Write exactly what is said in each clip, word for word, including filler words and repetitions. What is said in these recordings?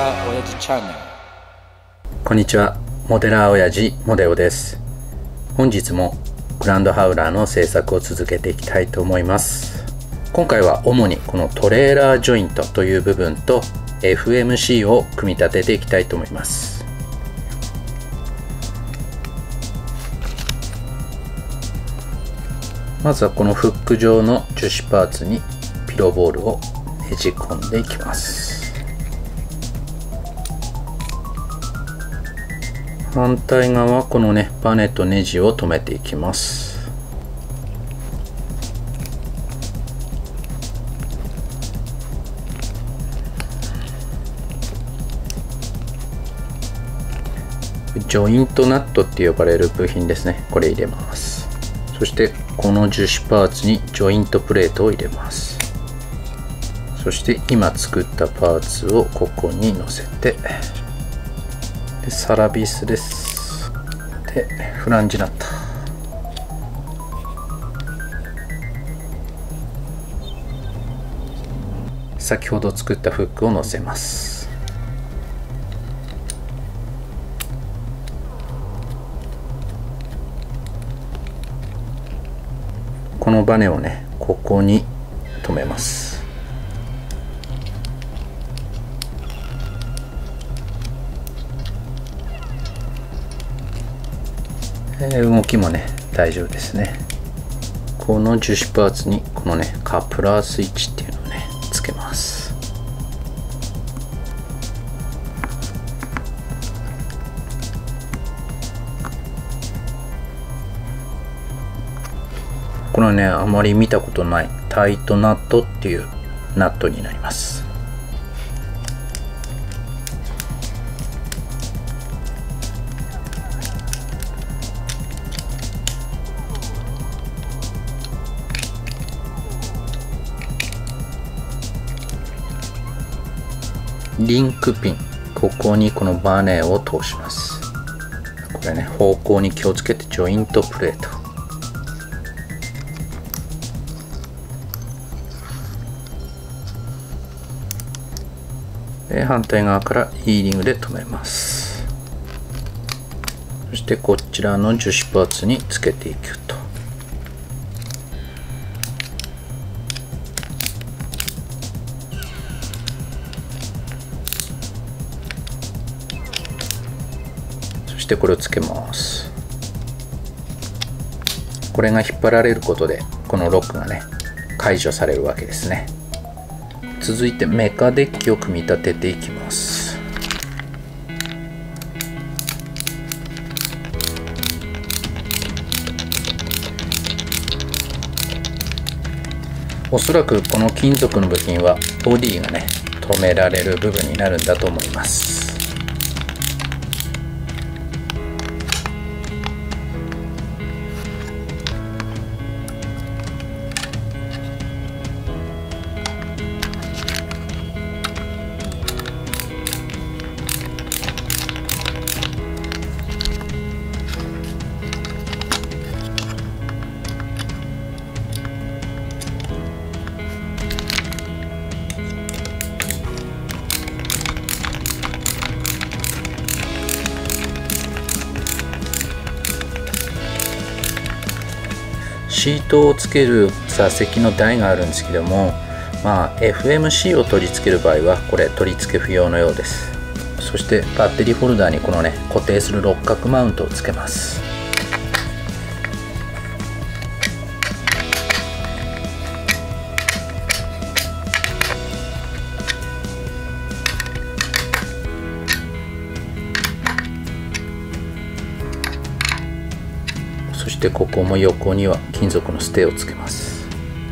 ラー親父チャンネル。 こんにちは、モデラー親父モデオです。本日もグランドハウラーの製作を続けていきたいと思います。今回は主にこのトレーラージョイントという部分と エフエムシー を組み立てていきたいと思います。まずはこのフック状の樹脂パーツにピローボールをねじ込んでいきます。反対側、このねバネとネジを留めていきます。ジョイントナットって呼ばれる部品ですね。これ入れます。そしてこの樹脂パーツにジョイントプレートを入れます。そして今作ったパーツをここに乗せて、でサラビスです。でフランジナット、先ほど作ったフックを乗せます。このバネをねここに留めます。動きもね大丈夫ですね。この樹脂パーツにこのねカプラースイッチっていうのをねつけます。これはねあまり見たことないタイトナットっていうナットになります。リンクピン、ここにこのバネを通します。これね方向に気をつけてジョイントプレート、で反対側からヒーリングで留めます。そしてこちらの樹脂パーツにつけていくと、でこれをつけます。これが引っ張られることでこのロックがね解除されるわけですね。続いてメカデッキを組み立てていきます。おそらくこの金属の部品はボディがね止められる部分になるんだと思います。シートをつける座席の台があるんですけども、まあ、エフエムシー を取り付ける場合はこれ取り付け不要のようです。そしてバッテリーホルダーにこのね固定する六角マウントをつけます。そしてここも横には金属のステをつけます。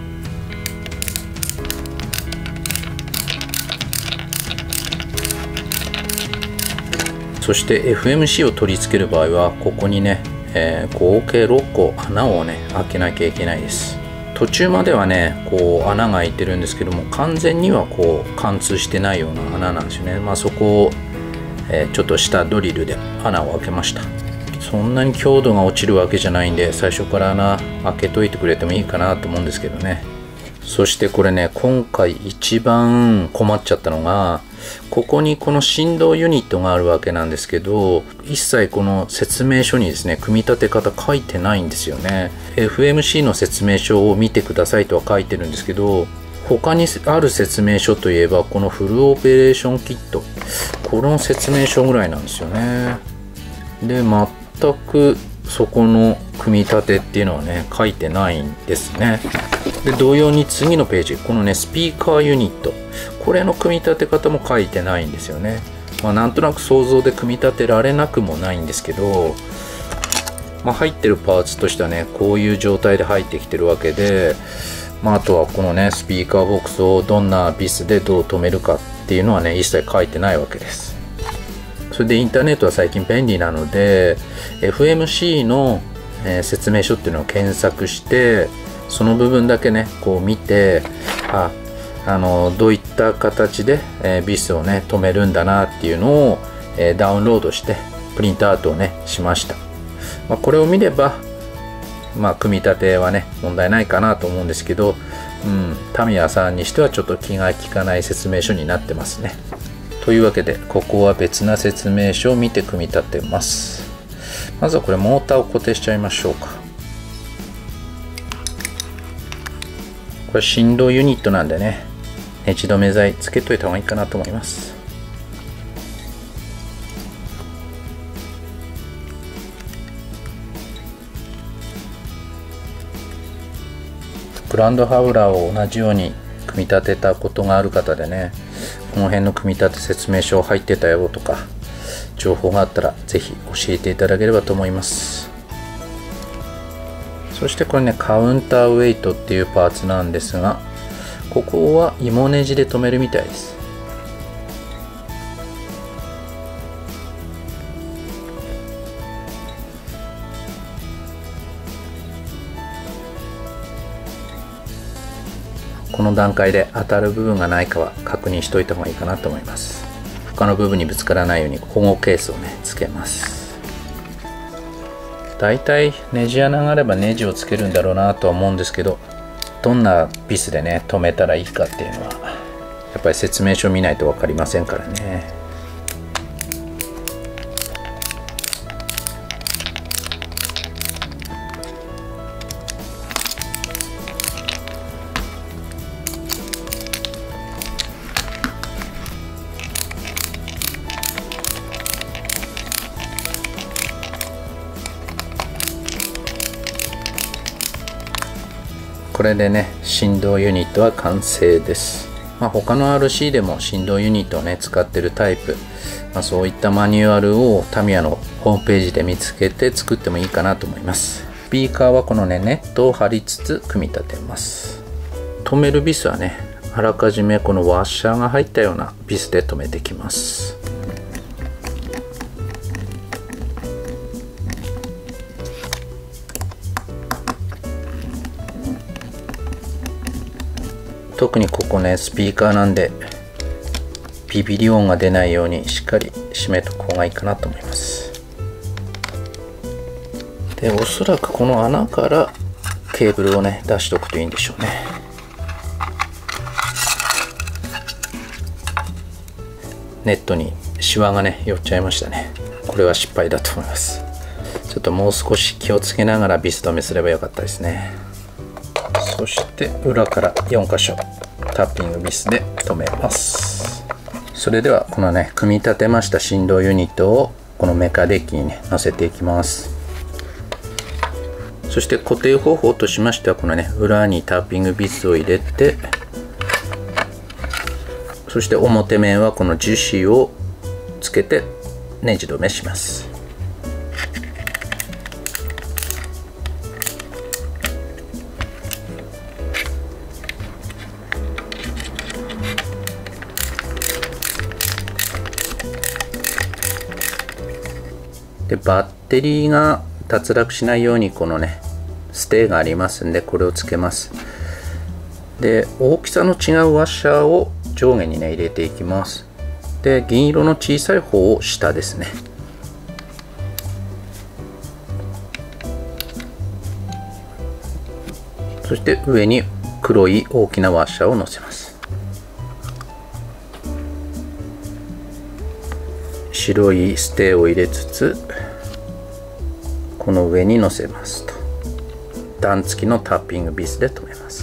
そして エフエムシー を取り付ける場合はここにね、えー、合計ろっこ穴をね開けなきゃいけないです。途中まではねこう穴が開いてるんですけども、完全にはこう貫通してないような穴なんですよね。まあそこを、えー、ちょっと下ドリルで穴を開けました。そんなに強度が落ちるわけじゃないんで、最初から穴開けといてくれてもいいかなと思うんですけどね。そしてこれね、今回一番困っちゃったのが、 ここにこの振動ユニットがあるわけなんですけど、一切この説明書にですね、組み立て方書いてないんですよね。 エフエムシー の説明書を見てくださいとは書いてるんですけど、他にある説明書といえばこのフルオペレーションキット、この説明書ぐらいなんですよね。で全くそこの組み立てっていうのはね書いてないんですね。で同様に次のページ、このねスピーカーユニット、これの組み立て方も書いてないんですよね。まあなんとなく想像で組み立てられなくもないんですけど、まあ、入ってるパーツとしてはねこういう状態で入ってきてるわけで、まあ、あとはこのねスピーカーボックスをどんなビスでどう止めるかっていうのはね一切書いてないわけです。それでインターネットは最近便利なので エフエムシー の、えー、説明書っていうのを検索して、その部分だけねこう見て、ああのどういった形で、えー、ビスをね止めるんだなっていうのを、えー、ダウンロードしてプリントアウトをねしました。まあ、これを見ればまあ組み立てはね問題ないかなと思うんですけど、うん、タミヤさんにしてはちょっと気が利かない説明書になってますね。というわけでここは別な説明書を見て組み立てます。まずはこれモーターを固定しちゃいましょうか。これ振動ユニットなんでねネジ止め剤つけといた方がいいかなと思います。グランドハウラーを同じように組み立てたことがある方でね、この辺の組み立て説明書入ってたよとか情報があったらぜひ教えていただければと思います。そしてこれねカウンターウェイトっていうパーツなんですが、ここは芋ネジで留めるみたいです。この段階で当たる部分がないかは確認しといた方がいいかなと思います。他の部分にぶつからないように保護ケースをねつけます。だいたいネジ穴があればネジをつけるんだろうなとは思うんですけど、どんなビスでね止めたらいいかっていうのはやっぱり説明書見ないと分かりませんからね。これでね振動ユニットは完成です。まあ、他の アールシー でも振動ユニットをね使ってるタイプ、まあ、そういったマニュアルをタミヤのホームページで見つけて作ってもいいかなと思います。スピーカーはこのねネットを貼りつつ組み立てます。止めるビスはねあらかじめこのワッシャーが入ったようなビスで止めてきます。特にここねスピーカーなんでビビリ音が出ないようにしっかり締めとく方がいいかなと思います。でおそらくこの穴からケーブルをね出しておくといいんでしょうね。ネットにシワがね寄っちゃいましたね。これは失敗だと思います。ちょっともう少し気をつけながらビス止めすればよかったですね。そして裏からよん箇所タッピングビスで留めます。それではこのね組み立てました振動ユニットをこのメカデッキにね乗せていきます。そして固定方法としましてはこのね裏にタッピングビスを入れて、そして表面はこの樹脂をつけてネジ止めします。でバッテリーが脱落しないようにこのねステーがありますんでこれをつけます。で大きさの違うワッシャーを上下にね入れていきます。で銀色の小さい方を下ですね。そして上に黒い大きなワッシャーを乗せます。 白いステーを入れつつこの上に乗せますと、段付きのタッピングビスで留めます。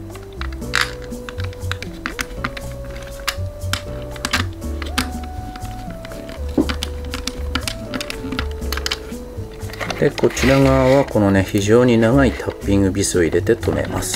でこちら側はこのね非常に長いタッピングビスを入れて留めます。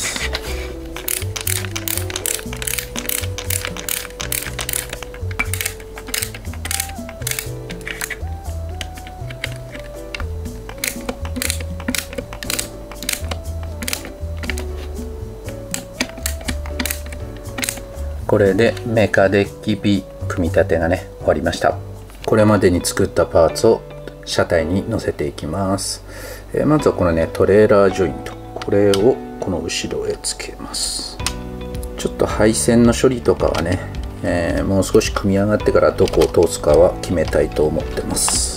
これでメカデッキ B 組み立てがね終わりました。これまでに作ったパーツを車体に乗せていきます。えー、まずはこのねトレーラージョイント、これをこの後ろへつけます。ちょっと配線の処理とかはね、えー、もう少し組み上がってからどこを通すかは決めたいと思ってます。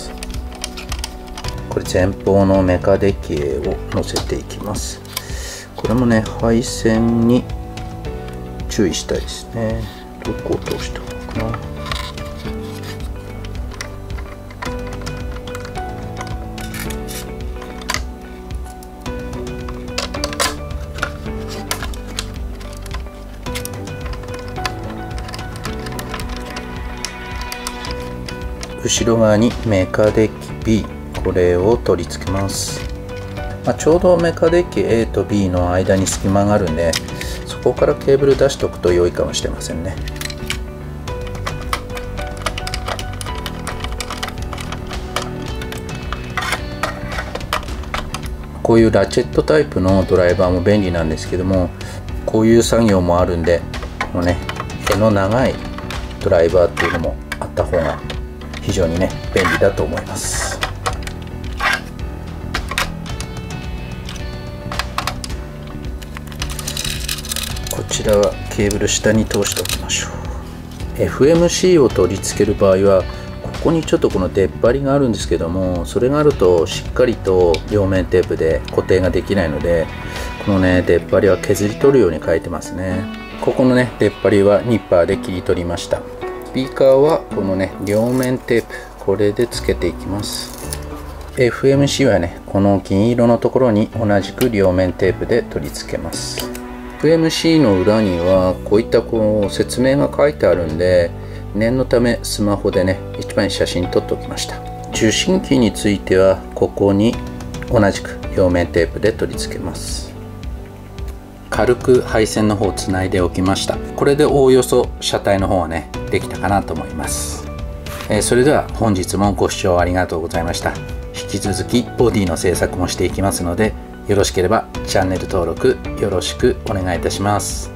これ前方のメカデッキを乗せていきます。これもね配線に注意したいですね。どこを通したのかな。後ろ側にメカデッキ B、 これを取り付けます。まあ、ちょうどメカデッキ A と B の間に隙間があるんで、そこからケーブル出しておくと良いかもしれませんね。こういうラチェットタイプのドライバーも便利なんですけども、こういう作業もあるんで、このね柄の長いドライバーっていうのもあった方が非常にね便利だと思います。こちらはケーブル下に通しておきましょう。 エフエムシー を取り付ける場合はここにちょっとこの出っ張りがあるんですけども、それがあるとしっかりと両面テープで固定ができないので、このね出っ張りは削り取るように書いてますね。ここのね出っ張りはニッパーで切り取りました。スピーカーはこのね両面テープ、これでつけていきます。 エフエムシー はねこの銀色のところに同じく両面テープで取り付けます。 エフエムシー の裏にはこういったこう説明が書いてあるんで、念のためスマホでね一枚写真撮っておきました。受信機についてはここに同じく両面テープで取り付けます。軽く配線の方をつないでおきました。これでおおよそ車体の方はねできたかなと思います。えー、それでは本日もご視聴ありがとうございました。引き続きボディの製作もしていきますので、よろしければチャンネル登録よろしくお願いいたします。